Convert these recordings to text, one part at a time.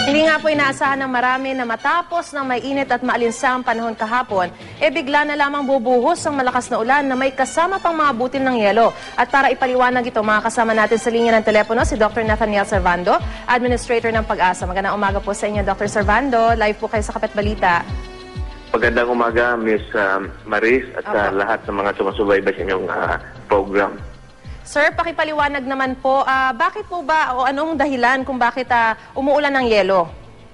Hindi nga po inaasahan ng marami na matapos ng may init at maalinsang panahon kahapon, bigla na lamang bubuhos ang malakas na ulan na may kasama pang mga butil ng yelo. At para ipaliwanag ito, mga kasama natin sa linya ng telepono si Dr. Nathaniel Servando, Administrator ng Pag-asa. Magandang umaga po sa inyo, Dr. Servando. Live po kayo sa Kapit Balita. Magandang umaga, Miss Maris, at sa lahat ng mga sumasubaybay sa inyong program. Sir, pakipaliwanag naman po, bakit po ba o anong dahilan kung bakit umuulan ng yelo?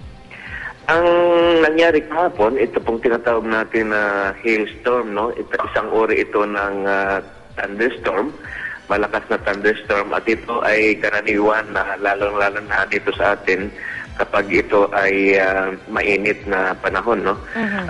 Ang nangyari kahapon, ito pong tinatawag natin na hailstorm, no? Isang uri ito ng thunderstorm, malakas na thunderstorm, at ito ay karaniwan na lalong-lalo na dito sa atin kapag ito ay mainit na panahon, no?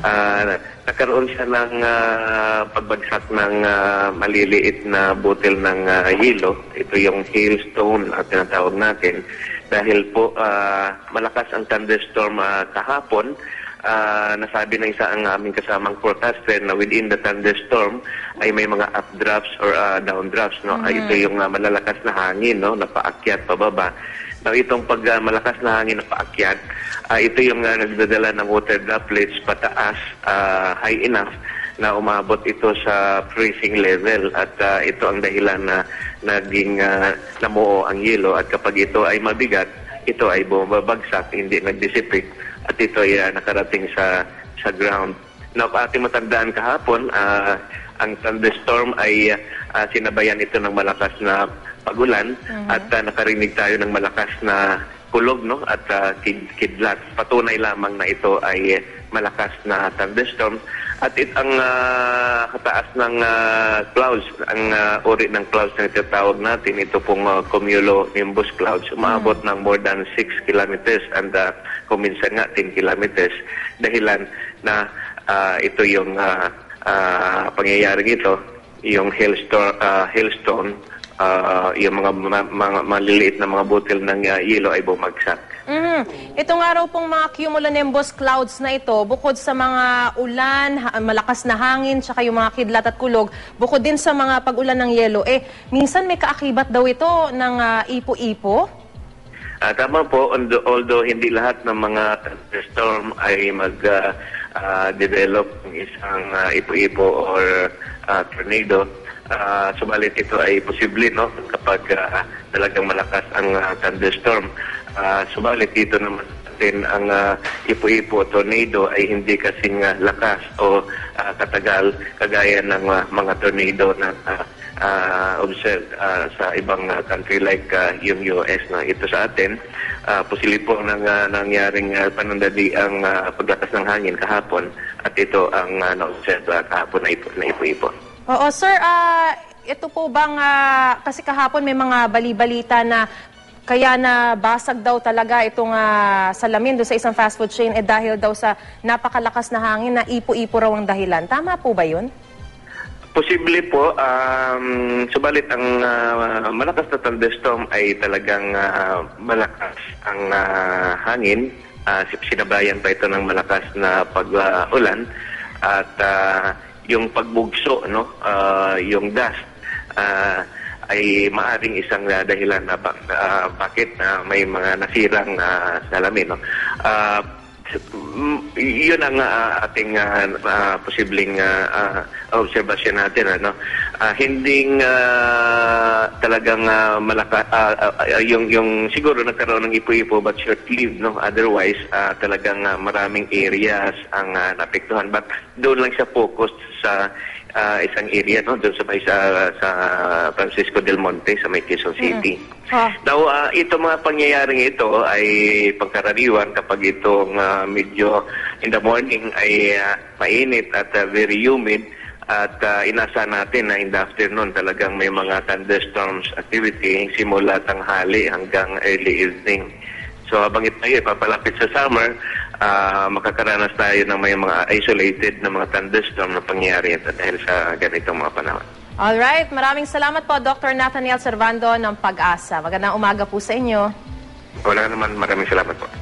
Nagkaroon siya ng pagbagsak ng maliliit na butil ng yelo. Ito yung hailstone at tinatawag natin. Dahil po malakas ang thunderstorm kahapon, nasabi ng isa ang aming kasamang forecaster na within the thunderstorm ay may mga updrafts or downdrafts, no? Ito yung malalakas na hangin, no, na paakyat pababa. Now, itong pag malakas na hangin na paakyat, ito yung nagdadala ng water droplets pataas, high enough na umabot ito sa freezing level, at ito ang dahilan na naging namuo ang yelo, at kapag ito ay mabigat, ito ay bumabagsak, hindi nag-dissipate, at ito ay nakarating sa ground. Now, ating matandaan kahapon, ang thunderstorm ay sinabayan ito ng malakas na pagulan, at nakarinig tayo ng malakas na kulog, no, at kidlat. Patunay lamang na ito ay malakas na thunderstorm. At ang kataas ng clouds, ang uri ng clouds na itatawag natin, ito pong cumulonimbus clouds, umabot ng more than 6 kilometers and kuminsan nga 10 kilometers. Dahilan na ito yung pangyayaring ito, yung hailstone, yung mga maliliit na mga butil ng yelo ay bumagsak. Itong araw pong mga cumulonimbus clouds na ito, bukod sa mga ulan, malakas na hangin, tsaka yung mga kidlat at kulog, bukod din sa mga pag-ulan ng yelo, minsan may kaakibat daw ito ng ipo-ipo? Tama po, although hindi lahat ng mga thunderstorm ay mag-develop ng isang ipo-ipo or tornado. Subalit ito ay posible, no, kapag talagang malakas ang thunderstorm. Subalit dito naman natin ang ipo-ipo tornado ay hindi kasing lakas o katagal kagaya ng mga tornado na observed sa ibang country like yung US. Na ito sa atin, posible po nangyaring panandali ang paglakas ng hangin kahapon, at ito ang na-observe kahapon na ipo-ipo. Oo, sir, ito po bang, kasi kahapon may mga bali-balita na kaya na basag daw talaga itong salamin doon sa isang fast food chain dahil daw sa napakalakas na hangin na ipo-ipo raw ang dahilan. Tama po ba yun? Posible po. Subalit ang malakas na thunderstorm ay talagang malakas ang hangin. Sinabayan pa ito ng malakas na pag-ulan, at yung pagbugso, no, yung dust, ay maaring isang dahilan na bakit may mga nasirang salamin, no. Yun ang ating posibleng obserbasyon natin, ano. Hindi talagang malakas yung siguro nagkaroon ng ipo-ipo but short-lived, no. Otherwise talagang maraming areas ang naapektuhan, but doon lang siya focused sa isang area, no, doon sa Francisco del Monte sa may Quezon City. Now, itong mga pangyayaring ito ay pagkaraniwan kapag itong medyo in the morning ay mainit at very humid, at inasa natin na in the afternoon talagang may mga thunderstorms activity simula tanghali hanggang early evening. So habang ito ay papalapit sa summer, makakaranas tayo ng may mga isolated na mga thunderstorm na pangyayari dahil sa ganitong mga panahon. Alright, maraming salamat po, Dr. Nathaniel Servando ng Pag-asa. Magandang umaga po sa inyo. Wala naman, maraming salamat po.